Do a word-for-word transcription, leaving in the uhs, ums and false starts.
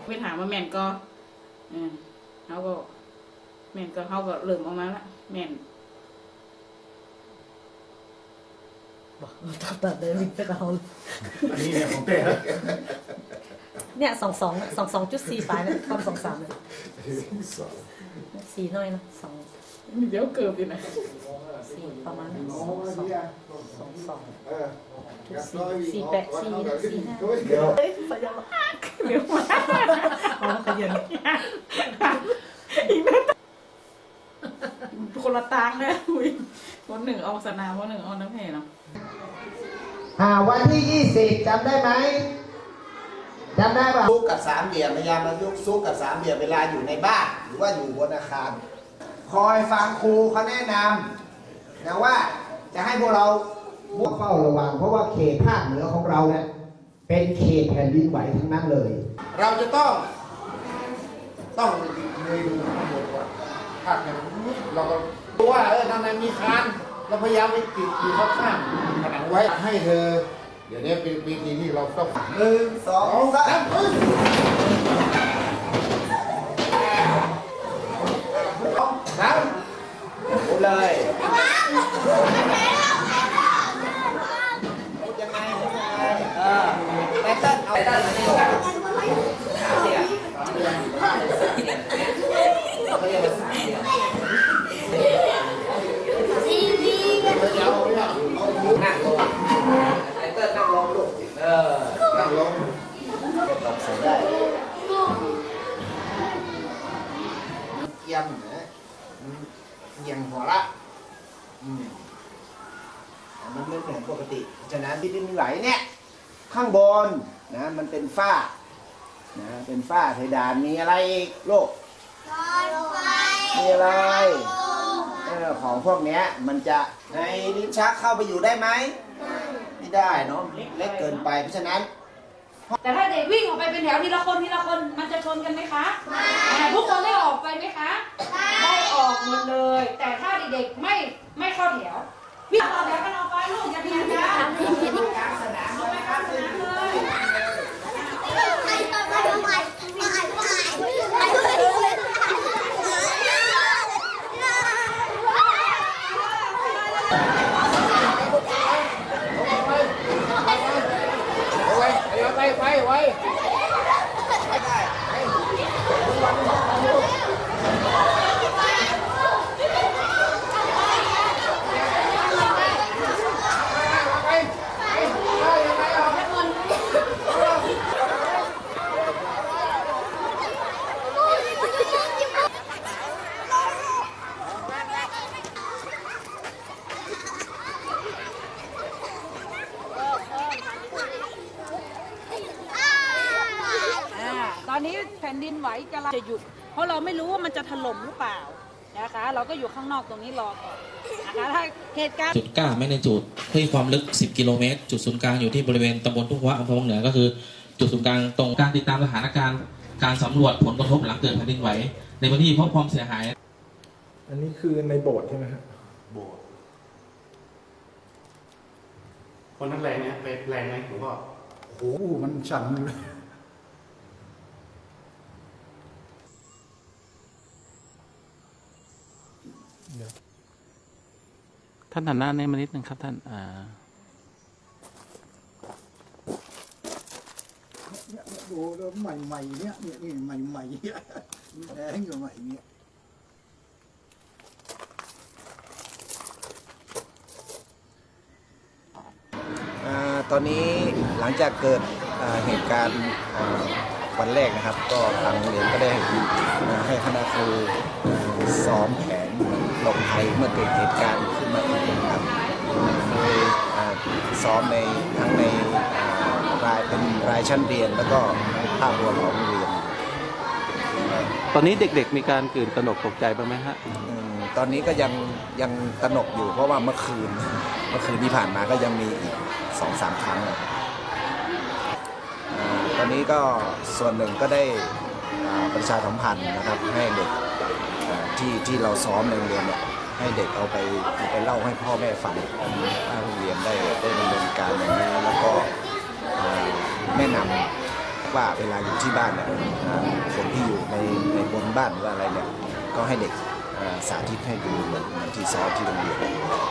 ไปถามว่าแม่นก็เออเขาก็แม่นก็เขาก็เริ่มออกมาละแม่นตัดตัดเลยวิ่งไปกับเขาอันนี้เนี่ยของเต้เนี่ยสองสองสองสองจุดสี่ปลายเนี่ยความสองสามเลยสี่น้อยนะสองมีเดี๋ยวเกิดอยู่นะสี่ประมาณสองสองสองสองจุดสี่สี่แปดสี่สี่ห้าเดี๋ยวเฮ้ยขยันเดี๋ยวมาอ๋อขยันอีกนั่นคนละตางเลยคนหนึ่งออกสนามคนหนึ่งออกน้ำแผ่เนาะอ่าวันที่ยี่สิบจำได้ไหมจำได้ป่ะซุกกับสามเหลี่ยมพยายามมายุกซุกกับสามเหลี่ยมเวลาอยู่ในบ้านหรือว่าอยู่บนอาคารคอยฟังครูเขาแนะนำนะว่าจะให้พวกเรามั่วเฝ้าระวังเพราะว่าเขตภาคเหนือของเราเนี่ยเป็นเขตแผ่นดินไหวทั้งนั้นเลยเราจะต้องต้องเงยดูข้างบนว่าภาคเนี่ยเราก็รู้ว่าเออทางในมีคานเราพยายามไปติดอยู่ข้างๆผนังไว้ให้เธอเดี๋ยวนี้เป็นวิธีที่เราต้องหนึ่งสองสามสามพูดเลยพูดยังไงพูดยังไงเออไปเต้นเอาไปเต้นมาที่เสียเขาเรียกว่าสายเดียวนั่งลงไอ้เต้นนั่งลงลูกเออนั่งลงตบเสร็จได้เยี่ยมนะเยี่ยมหัวละอืมมันไม่เหมือนปกติฉะนั้นที่ดินไหลเนี่ยข้างบนนะมันเป็นฝ้านะเป็นฝ้าเพดานมีอะไรอีกลูกมีอะไรเออของพวกเนี้ยมันจะในลิ้นชักเข้าไปอยู่ได้ไหมไม่ได้เนาะเล็กเกินไปเพราะฉะนั้นแต่ถ้าเด็กวิ่งออกไปเป็นแถวทีละคนทีละคนมันจะชนกันไหมคะไม่ทุกคนได้ออกไปไหมคะได้ออกหมดเลยแต่ถ้าเด็กๆไม่ไม่เข้าแถววิ่งต่อแถวกันออกไปลูกอย่าเบียดกันกลางสนามเอาไปกลางสนามเลยไปไปไว้ตอนนี้แผ่นดินไหวจะจะหยุดเพราะเราไม่รู้ว่ามันจะถล่มหรือเปล่านะคะเราก็อยู่ข้างนอกตรงนี้รอก่อนนะคะถ้าเหตุการณ์จุดเก้าไม่ในจุดที่ความลึกสิบกิโลเมตรจุดศูนย์กลางอยู่ที่บริเวณตำบลทุ่งวะอำเภอวังเหนือก็คือจุดศูนย์กลางตรงการติดตามสถานการณ์การสำรวจผลกระทบหลังเกิดแผ่นดินไหวในพื้นที่พบความเสียหายอันนี้คือในโบสถ์ใช่ไหมครับโบสถ์คนนั้นแรงเนี่ยเป็นแรงไหมหลวงพ่อโอ้โหมันสั่นเลยท่านหันหน้าในมานิดนึงครับท่านอ่าเนี่ยดูแล้วใหม่ๆเนี่ยเนี่ยนี่ใหม่ๆเนี่ยแดงอยู่ใหม่เนี่ยตอนนี้หลังจากเกิดเหตุการณ์วันแรกนะครับก็ทางโรงเรียนก็ได้ให้คณะครูซ้อมแผนหลบภัยเมื่อเกิดเหตุการณ์ขึ้นมาอีกครับโดยซ้อมในทั้งในรายเป็นรายชั้นเรียนแล้วก็ภาพรวมของโรงเรียนตอนนี้เด็กๆมีการตื่นตระหนกตกใจบ้างไหมฮะตอนนี้ก็ยังยังตระหนกอยู่เพราะว่าเมื่อคืนเมื่อคืนที่ผ่านมาก็ยังมีอีกสองสามครั้งตอนนี้ก็ส่วนหนึ่งก็ได้ประชาสัมพันธ์นะครับให้เด็กที่ที่เราซ้อมในโรงเรียนเนี่ยให้เด็กเอาไปเอาไปเล่าให้พ่อแม่ฟังว่าโรงเรียนได้ได้ดำเนินการอย่างนี้แล้วก็แนะนำว่าเวลาอยู่ที่บ้านเนี่ยคนที่อยู่ในในบนบ้านหรืออะไรเนี่ยก็ให้เด็กสาธิตให้ดูเหมือนที่ซ้อมที่โรงเรียน